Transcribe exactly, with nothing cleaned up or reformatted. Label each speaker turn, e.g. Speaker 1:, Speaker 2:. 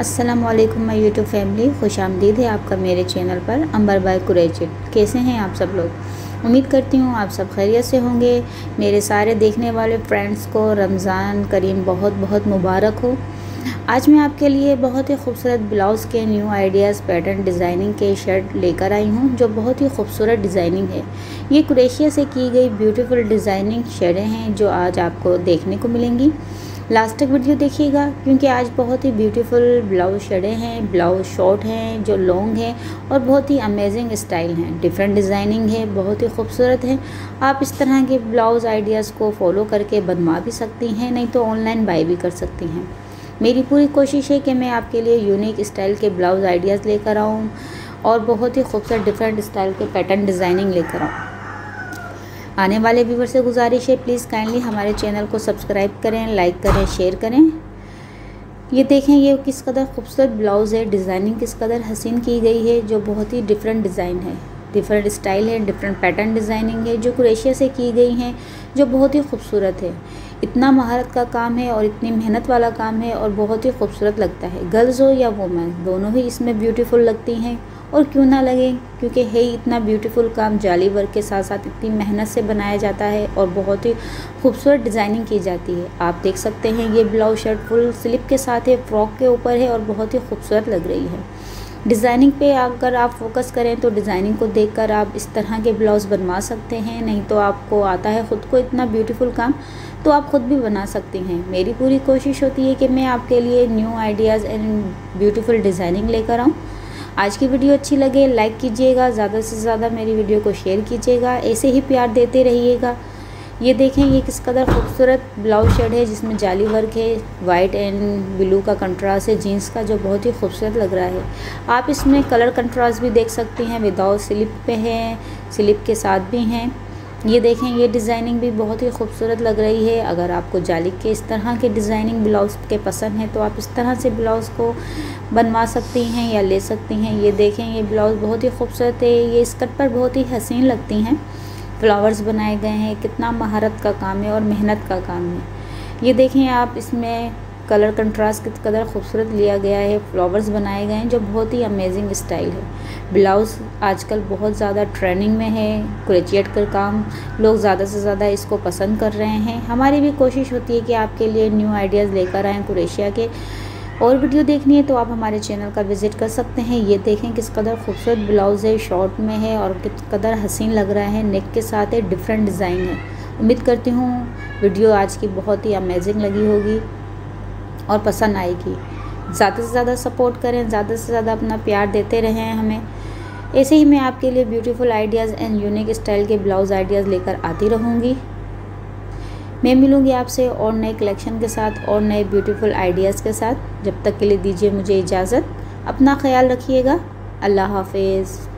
Speaker 1: अस्सलाम वालेकुम my YouTube family, खुश आमदीद है आपका मेरे चैनल पर अंबर बाय कुरैशिद। कैसे हैं आप सब लोग? उम्मीद करती हूँ आप सब खैरियत से होंगे। मेरे सारे देखने वाले फ्रेंड्स को रमज़ान करीम बहुत बहुत मुबारक हो। आज मैं आपके लिए बहुत ही खूबसूरत ब्लाउज़ के न्यू आइडियाज़ पैटर्न डिज़ाइनिंग के शर्ट लेकर आई हूँ, जो बहुत ही खूबसूरत डिज़ाइनिंग है। ये कुरैशिया से की गई ब्यूटीफुल डिज़ाइनिंग शर्टें हैं जो आज आपको देखने को मिलेंगी। लास्ट तक वीडियो देखिएगा क्योंकि आज बहुत ही ब्यूटीफुल ब्लाउज शर्टें हैं, ब्लाउज शॉर्ट हैं जो लॉन्ग हैं और बहुत ही अमेजिंग स्टाइल हैं, डिफरेंट डिज़ाइनिंग है, बहुत ही खूबसूरत है। आप इस तरह के ब्लाउज़ आइडियाज़ को फॉलो करके बनवा भी सकती हैं, नहीं तो ऑनलाइन बाय भी कर सकती हैं। मेरी पूरी कोशिश है कि मैं आपके लिए यूनिक स्टाइल के ब्लाउज़ आइडियाज़ लेकर आऊँ और बहुत ही खूबसूरत डिफरेंट स्टाइल के पैटर्न डिज़ाइनिंग लेकर आऊँ। आने वाले व्यूवर से गुजारिश है, प्लीज़ काइंडली हमारे चैनल को सब्सक्राइब करें, लाइक करें, शेयर करें। ये देखें ये किस कदर खूबसूरत ब्लाउज़ है, डिज़ाइनिंग किस कदर हसीन की गई है, जो बहुत ही डिफरेंट डिज़ाइन है, डिफरेंट स्टाइल है, डिफरेंट पैटर्न डिज़ाइनिंग है जो कुरैशिया से की गई हैं, जो बहुत ही खूबसूरत है। इतना महारत का काम है और इतनी मेहनत वाला काम है और बहुत ही खूबसूरत लगता है। गर्ल्स हो या वुमेन, दोनों ही इसमें ब्यूटीफुल लगती हैं और क्यों ना लगे, क्योंकि है ही इतना ब्यूटीफुल काम। जाली वर्क के साथ साथ इतनी मेहनत से बनाया जाता है और बहुत ही खूबसूरत डिज़ाइनिंग की जाती है। आप देख सकते हैं ये ब्लाउज शर्ट फुल स्लिप के साथ है, फ्रॉक के ऊपर है और बहुत ही खूबसूरत लग रही है। डिज़ाइनिंग पे अगर आप फोकस करें तो डिज़ाइनिंग को देखकर आप इस तरह के ब्लाउज़ बनवा सकते हैं, नहीं तो आपको आता है ख़ुद को इतना ब्यूटीफुल काम तो आप ख़ुद भी बना सकती हैं। मेरी पूरी कोशिश होती है कि मैं आपके लिए new ideas and beautiful designing लेकर आऊँ। आज की वीडियो अच्छी लगे लाइक कीजिएगा, ज़्यादा से ज़्यादा मेरी वीडियो को शेयर कीजिएगा, ऐसे ही प्यार देते रहिएगा। ये देखें ये किस कदर खूबसूरत ब्लाउज शर्ट है जिसमें जाली वर्क है, वाइट एंड ब्लू का कंट्रास्ट है जीन्स का, जो बहुत ही खूबसूरत लग रहा है। आप इसमें कलर कंट्रास्ट भी देख सकती हैं, विदाउट स्लिप पे है, स्लिप के साथ भी हैं। ये देखें ये डिज़ाइनिंग भी बहुत ही खूबसूरत लग रही है। अगर आपको जाली के इस तरह के डिज़ाइनिंग ब्लाउज़ के पसंद है तो आप इस तरह से ब्लाउज़ को बनवा सकती हैं या ले सकती हैं। ये देखें ये ब्लाउज़ बहुत ही खूबसूरत है, ये स्कर्ट पर बहुत ही हसीन लगती हैं। फ्लावर्स बनाए गए हैं, कितना महारत का काम है और मेहनत का काम है। ये देखें आप इसमें कलर कंट्रास्ट किस कदर खूबसूरत लिया गया है, फ्लावर्स बनाए गए हैं जो बहुत ही अमेजिंग स्टाइल है। ब्लाउज़ आजकल बहुत ज़्यादा ट्रेंडिंग में है, कुरैशिया का काम लोग ज़्यादा से ज़्यादा इसको पसंद कर रहे हैं। हमारी भी कोशिश होती है कि आपके लिए न्यू आइडियाज़ लेकर आएँ कुरैशिया के। और वीडियो देखनी है तो आप हमारे चैनल का विज़िट कर सकते हैं। ये देखें किस कदर खूबसूरत ब्लाउज़ है, शॉर्ट में है और किस कदर हसीन लग रहा है, नेक के साथ है, डिफरेंट डिज़ाइन है। उम्मीद करती हूँ वीडियो आज की बहुत ही अमेजिंग लगी होगी और पसंद आएगी। ज़्यादा से ज़्यादा सपोर्ट करें, ज़्यादा से ज़्यादा अपना प्यार देते रहें हमें। ऐसे ही मैं आपके लिए beautiful ideas and unique style के ब्लाउज़ आइडियाज़ लेकर आती रहूँगी। मैं मिलूँगी आपसे और नए कलेक्शन के साथ और नए ब्यूटीफुल आइडियाज़ के साथ। जब तक के लिए दीजिए मुझे इजाज़त। अपना ख्याल रखिएगा। अल्लाह हाफिज़।